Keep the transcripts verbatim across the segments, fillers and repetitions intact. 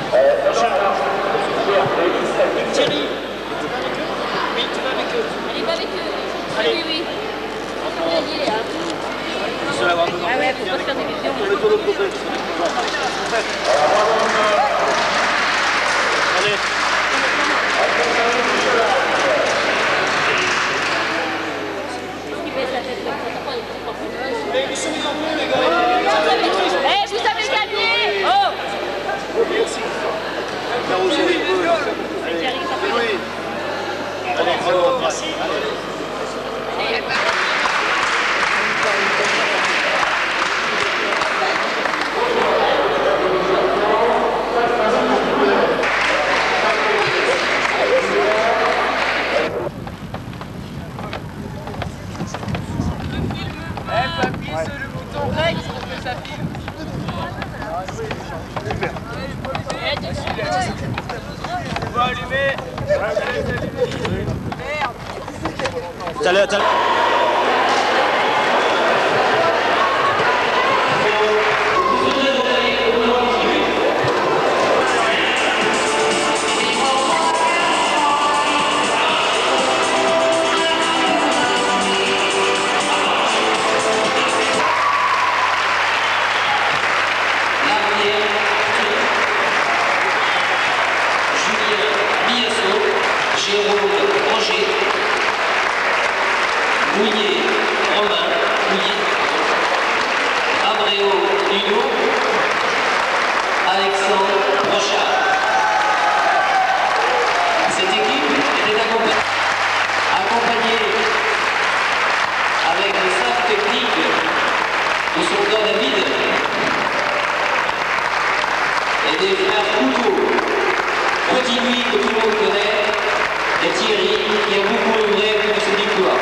Thierry, tu vas avec eux? Oui, tu vas avec eux. Allez, va avec eux. Allez. Oui, oui. On va y aller, hein. Ah ouais, faut pas se faire des visions. On est sur le côté. Allez. Il baisse la tête comme ça, t'as pas les petits porte-bagages. Mais ils sont mis en bleu, les gars. Eh, vous avez gagné! Oh! Merci. Allez, oui. Allez, bravo. Merci. T'as le, t'as le... Bouillet, Romain, Bouillet, Abreu, Lino, Alexandre, Brochard. Cette équipe était accompagnée, accompagnée avec le staff technique de son frère David et des frères Couteau, Petit Louis que tout le monde connaît, et Thierry qui a beaucoup œuvré pour cette victoire.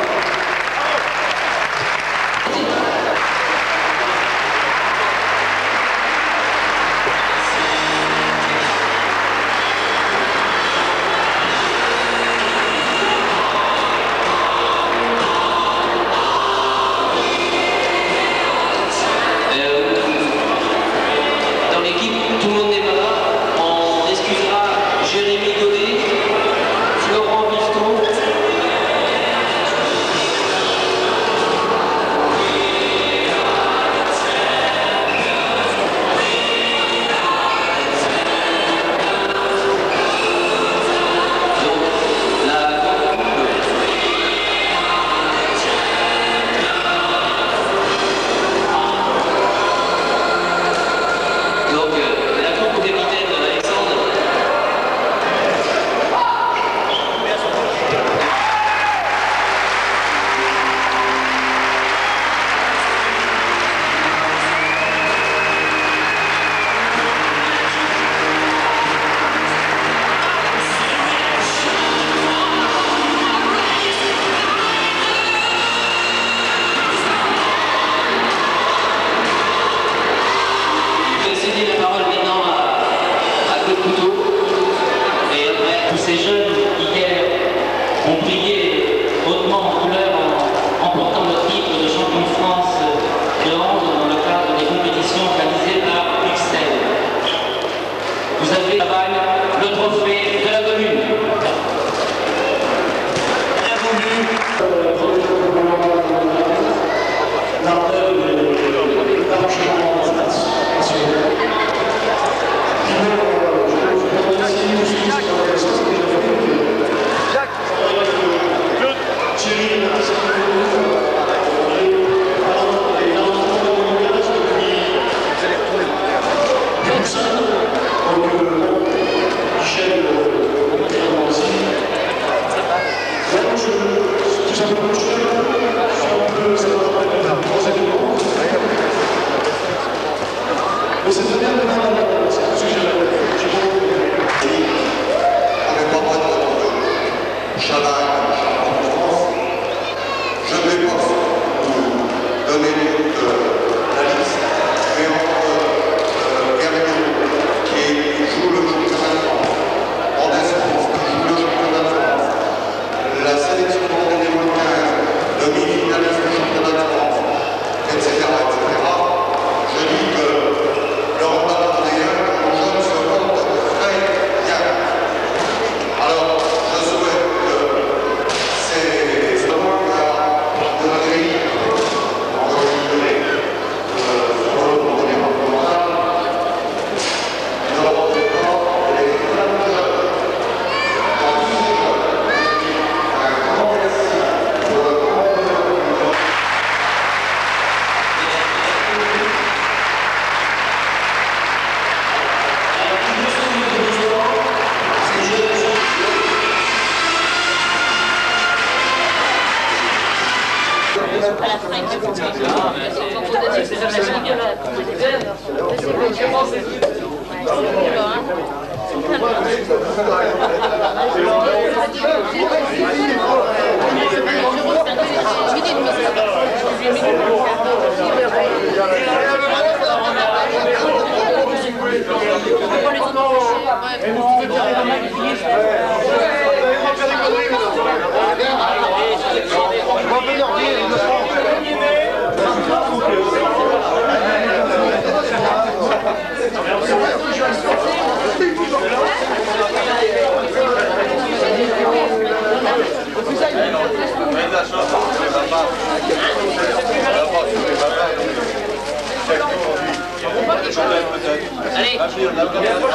Allez.